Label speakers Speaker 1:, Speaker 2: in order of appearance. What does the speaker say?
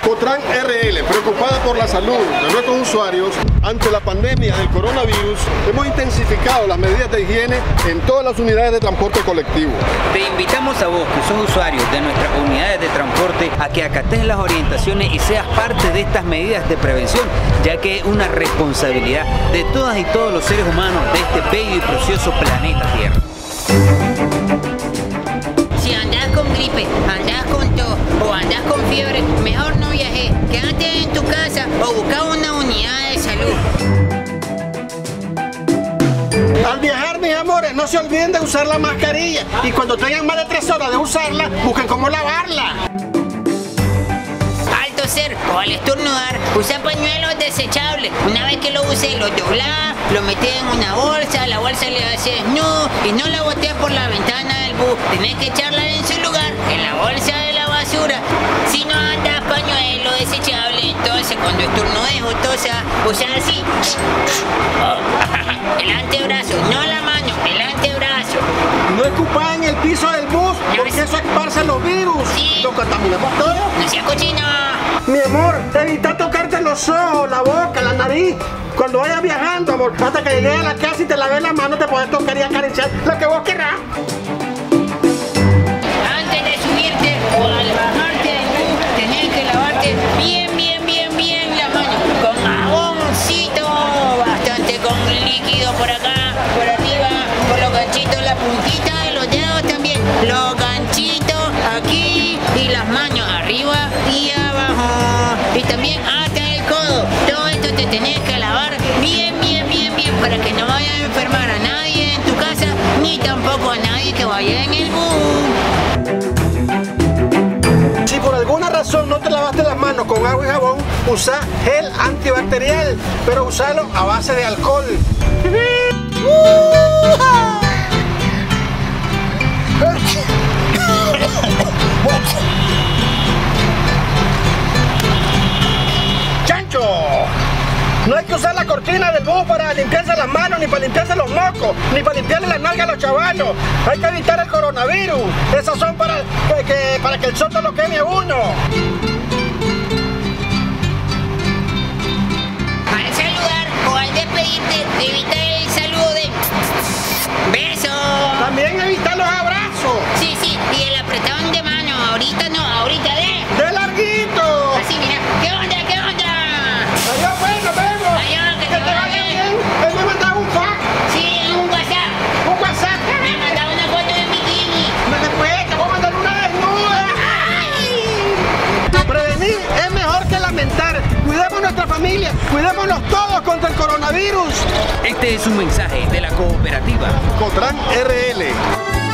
Speaker 1: Cotran RL, preocupada por la salud de nuestros usuarios ante la pandemia del coronavirus, hemos intensificado las medidas de higiene en todas las unidades de transporte colectivo.
Speaker 2: Te invitamos a vos, que sos usuario de nuestras unidades de transporte, a que acates las orientaciones y seas parte de estas medidas de prevención, ya que es una responsabilidad de todas y todos los seres humanos de este bello y precioso planeta Tierra.
Speaker 3: Si andás con gripe, andás con tos o andás con fiebre, mejor no viajes. Quédate en tu casa o busca una unidad de salud.
Speaker 4: Al viajar, mis amores, no se olviden de usar la mascarilla y cuando tengan más de 3 horas de usarla, busquen cómo lavarla.
Speaker 3: Al toser o al estornudar, usa pañuelos desechables. Una vez que lo uses, lo doblás, lo metes en una bolsa, la bolsa le haces nudo y no la boteas por la ventana del bus. Tenés que echarla en su lugar, en la bolsa de la basura. Si no andas pañuelo desechable, entonces cuando estornudes o tosas, usa así. El antebrazo, no la mano, el antebrazo.
Speaker 4: No escupás en el piso del bus, porque eso esparce los virus.
Speaker 3: Sí.
Speaker 4: Lo contaminamos todo.
Speaker 3: No seas cochino.
Speaker 4: Mi amor, evita tocarte los ojos, la boca, la nariz. Cuando vayas viajando, amor, hasta que llegues a la casa y te laves las manos, te puedes tocar y acariciar lo que vos querrás.
Speaker 3: Antes de subirte o al bajarte del bus, tenés que lavarte bien las manos. Con jaboncito, bastante con líquido por acá, por arriba, por los ganchitos, la puntita de los dedos también. Los ganchitos aquí y las manos arriba y abajo. Y también hasta el codo. Todo esto te tenés que lavar bien para que no vayas a enfermar a nadie en tu casa ni tampoco a nadie que vaya en el bus.
Speaker 4: Si por alguna razón no te lavaste las manos con agua y jabón, usa gel antibacterial, pero usalo a base de alcohol. ¡Chancho! No hay que usar la cortina del bus para limpiarse las manos, ni para limpiarse los mocos, ni para limpiarle las nalgas a los chavalos. Hay que evitar el coronavirus. Esas son para que el sol no lo queme a uno.
Speaker 3: Al saludar o al despedirte, evita el saludo de beso.
Speaker 4: También evitar los abrazos.
Speaker 3: Sí, y el apretón de mano. Ahorita no, ahorita
Speaker 4: ¡De larguito!
Speaker 3: así, mira. ¿Qué onda?
Speaker 4: Adiós, pues, nos vemos.
Speaker 3: Adiós, que
Speaker 4: Que te vaya bien. Él me mandaba un fax.
Speaker 3: Sí, un WhatsApp.
Speaker 4: Un WhatsApp.
Speaker 3: Me mandaba una foto de bikini.
Speaker 4: Después te voy a mandar una desnuda. Prevenir es mejor que lamentar. Cuidemos nuestra familia. Cuidémonos todos contra el coronavirus.
Speaker 2: Este es un mensaje de la cooperativa
Speaker 1: Cotran RL.